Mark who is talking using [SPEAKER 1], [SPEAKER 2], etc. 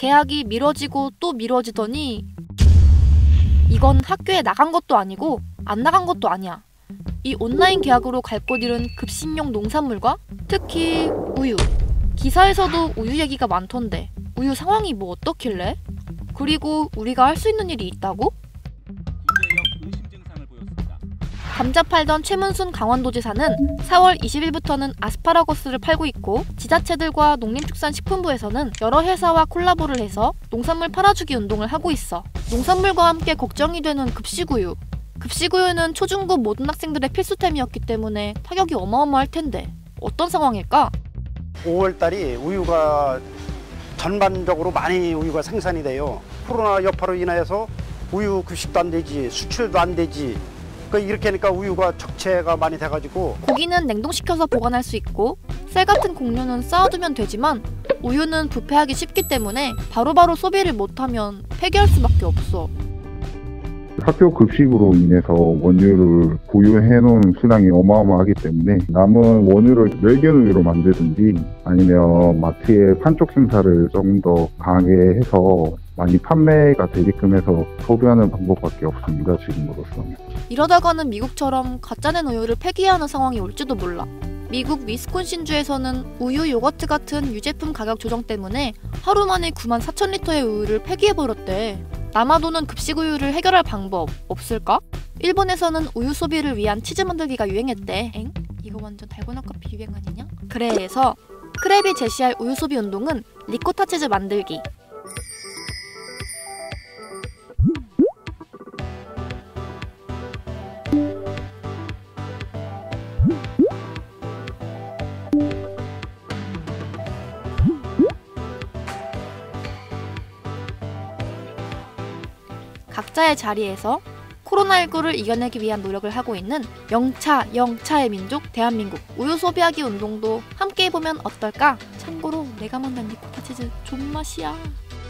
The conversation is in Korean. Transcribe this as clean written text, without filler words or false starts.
[SPEAKER 1] 개학이 미뤄지고 또 미뤄지더니 이건 학교에 나간 것도 아니고 안 나간 것도 아니야. 이 온라인 개학으로 갈 곳 잃은 급식용 농산물과 특히 우유. 기사에서도 우유 얘기가 많던데 우유 상황이 뭐 어떻길래? 그리고 우리가 할 수 있는 일이 있다고? 감자 팔던 최문순 강원도지사는 4월 20일부터는 아스파라거스를 팔고 있고 지자체들과 농림축산식품부에서는 여러 회사와 콜라보를 해서 농산물 팔아주기 운동을 하고 있어. 농산물과 함께 걱정이 되는 급식우유. 급식우유는 초중고 모든 학생들의 필수템이었기 때문에 타격이 어마어마할 텐데 어떤 상황일까?
[SPEAKER 2] 5월달이 우유가 전반적으로 많이 우유가 생산이 돼요. 코로나 여파로 인해서 우유 급식도 안 되지, 수출도 안 되지. 이렇게 하니까 우유가 적체가 많이 돼가지고
[SPEAKER 1] 고기는 냉동시켜서 보관할 수 있고 쌀 같은 곡류는 쌓아두면 되지만 우유는 부패하기 쉽기 때문에 바로바로 소비를 못하면 폐기할 수밖에 없어.
[SPEAKER 3] 학교 급식으로 인해서 원유를 보유해놓은 수량이 어마어마하기 때문에 남은 원유를 멸균우유로 만들든지 아니면 마트에 판촉 생산을 좀 더 강하게 해서 많이 판매가 되게끔 해서 소비하는 방법밖에 없습니다, 지금으로서는.
[SPEAKER 1] 이러다가는 미국처럼 가짜낸 우유를 폐기해야 하는 상황이 올지도 몰라. 미국 위스콘신주에서는 우유, 요거트 같은 유제품 가격 조정 때문에 하루 만에 94,000리터의 우유를 폐기해버렸대. 남아도는 급식우유를 해결할 방법 없을까? 일본에서는 우유 소비를 위한 치즈 만들기가 유행했대. 엥? 이거 완전 달고나 커피 유행 아니냐? 그래서 크랩이 제시할 우유 소비 운동은 리코타 치즈 만들기. 각자의 자리에서 코로나19를 이겨내기 위한 노력을 하고 있는 영차의 민족 대한민국 우유 소비하기 운동도 함께 해보면 어떨까? 참고로 내가 만든 리코타 치즈 존맛이야.